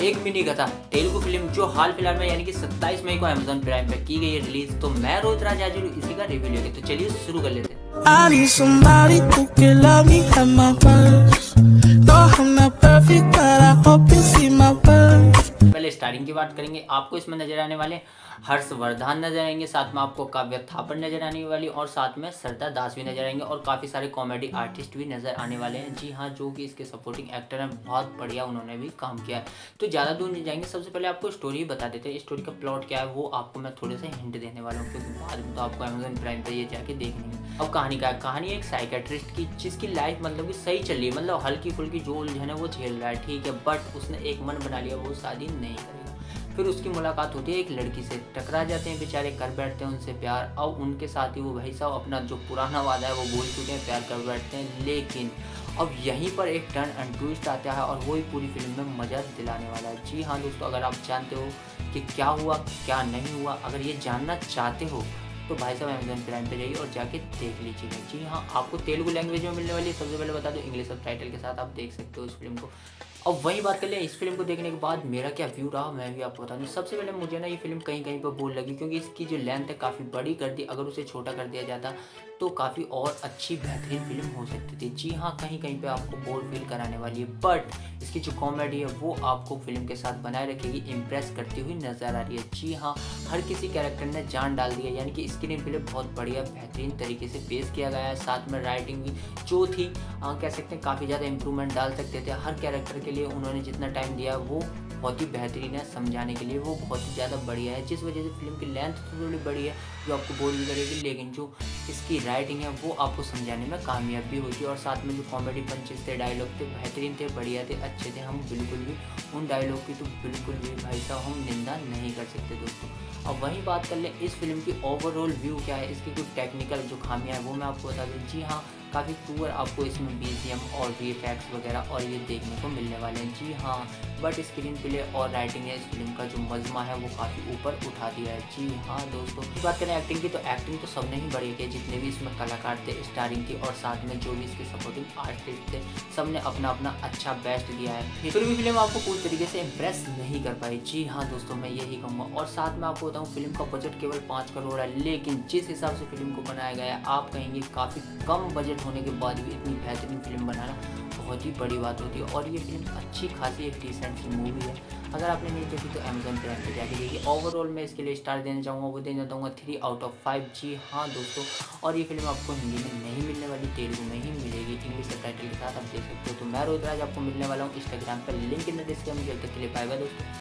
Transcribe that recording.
एक मिनी कथा तेलुगु फिल्म जो हाल फिलहाल में यानी कि 27 मई को अमेज़न प्राइम पर की गई है रिलीज। तो मैं रोहित राज आज इसी का रिव्यू लेके तो चलिए शुरू कर लेते हैं। I need somebody who can love me at my worst. No, I'm not perfect, but I hope you see my worth. पहले स्टारिंग की बात करेंगे। आपको इसमें नजर आने वाले हर्षवर्धन नजर आएंगे, साथ में आपको काव्य थापड़ नजर आने वाली और साथ में श्रद्धा दास भी नजर आएंगे और काफ़ी सारे कॉमेडी आर्टिस्ट भी नजर आने वाले हैं। जी हाँ, जो कि इसके सपोर्टिंग एक्टर हैं, बहुत बढ़िया उन्होंने भी काम किया है। तो ज़्यादा दूर नहीं जाएंगे, सबसे पहले आपको स्टोरी बता देते हैं। स्टोरी का प्लॉट क्या है वो आपको मैं थोड़े से हिंट देने वाला हूँ, क्योंकि बाद में तो आपको अमेज़न प्राइम पर ये जाके देखनी है। अब कहानी का कहानी एक साइकेट्रिस्ट की जिसकी लाइफ मतलब कि सही चल रही है, मतलब हल्की फुल्की जो उलझन है वो झेल रहा है, ठीक है, बट उसने एक मन बना लिया वो शादी नहीं करेगा। फिर उसकी मुलाकात होती है एक लड़की से, टकरा जाते हैं बेचारे, कर बैठते हैं उनसे प्यार। अब उनके साथ ही वो भाई साहब अपना जो पुराना वादा है वो भूल चुके हैं, प्यार कर बैठते हैं। लेकिन अब यहीं पर एक टर्न एंड ट्विस्ट आता है और वही पूरी फिल्म में मजा दिलाने वाला है। जी हाँ दोस्तों, अगर आप जानते हो कि क्या हुआ क्या नहीं हुआ, अगर ये जानना चाहते हो तो भाई साहब अमेज़न प्राइम पे जाइए और जाके देख लीजिएगा। जी हाँ, आपको तेलुगु लैंग्वेज में मिलने वाली है, सबसे पहले बता दो, इंग्लिश सब टाइटल के साथ आप देख सकते हो इस फिल्म को। अब वही बात कर लें इस फिल्म को देखने के बाद मेरा क्या व्यू रहा, मैं भी आपको बता दूँ। सबसे पहले मुझे ना ये फिल्म कहीं कहीं पर बोर लगी, क्योंकि इसकी जो लेंथ है काफ़ी बड़ी कर दी। अगर उसे छोटा कर दिया जाता तो काफ़ी और अच्छी बेहतरीन फिल्म हो सकती थी। जी हाँ, कहीं कहीं पे आपको बोर फील कराने वाली है, बट इसकी जो कॉमेडी है वो आपको फिल्म के साथ बनाए रखेगी, इम्प्रेस करती हुई नजर आ रही है। जी हाँ, हर किसी कैरेक्टर ने जान डाल दी है, यानी कि स्क्रीन प्ले बहुत बढ़िया बेहतरीन तरीके से पेश किया गया है। साथ में राइटिंग भी जो थी कह सकते हैं काफ़ी ज़्यादा इंप्रूवमेंट डाल सकते थे। हर कैरेक्टर के लिए उन्होंने जितना टाइम दिया वो बहुत ही बेहतरीन है, समझाने के लिए वो बहुत ही ज़्यादा बढ़िया है, जिस वजह से फिल्म की लेंथ तो थोड़ी बड़ी है जो आपको बोर भी करेगी, लेकिन जो इसकी राइटिंग है वो आपको समझाने में कामयाब भी होती है। और साथ में जो कॉमेडी पंचेस थे, डायलॉग थे, बेहतरीन थे, बढ़िया थे, अच्छे थे। हम बिल्कुल भी उन डायलॉग की तो बिल्कुल भी भाई साहब हम निंदा नहीं कर सकते दोस्तों। अब वही बात कर लें इस फिल्म की ओवरऑल व्यू क्या है, इसकी कुछ टेक्निकल जो खामियां है वो मैं आपको बता दूँ। जी हाँ, काफ़ी पुअर आपको इसमें BGM और VFX वगैरह और ये देखने को मिलने वाले हैं। जी हाँ, बट स्क्रीन प्ले और राइटिंग है इस फिल्म का जो मजमा है वो काफ़ी ऊपर उठा दिया है। जी हाँ दोस्तों, बात करें एक्टिंग की तो एक्टिंग तो सबने ही बढ़िया की, जितने भी इसमें कलाकार थे, स्टारिंग थी और साथ में जो भी इसके सपोर्टिंग आर्टिस्ट थे, सबने अपना अपना अच्छा बेस्ट दिया है। फिर भी फिल्म आपको पूरी तरीके से इम्प्रेस नहीं कर पाई। जी हाँ दोस्तों, मैं यही कहूँगा। और साथ में आपको बताऊँ फिल्म का बजट केवल 5 करोड़ है, लेकिन जिस हिसाब से फिल्म को बनाया गया है आप कहेंगे काफ़ी कम बजट होने के बाद भी इतनी बेहतरीन फिल्म बनाना बहुत ही बड़ी बात होती है। और ये फिल्म अच्छी खासी एक डिसेंट सी मूवी है। अगर आपने नहीं देखी तो अमेज़न प्राइम पे जाके देखिए। ओवरऑल मैं इसके लिए स्टार देना चाहूँगा, वो देना चाहूँगा 3 आउट ऑफ 5। जी हाँ दोस्तों, और ये फिल्म आपको हिंदी में नहीं मिलने वाली, तेलुगु में ही मिलेगी, इंग्लिश सब टाइटल के साथ आप देख सकते हो। तो मैं रोहित राज आपको मिलने वाला हूँ इंस्टाग्राम पर, लिंक इन द डिस्क्रिप्शन में। जब तक के लिए बाय बाय दोस्तों।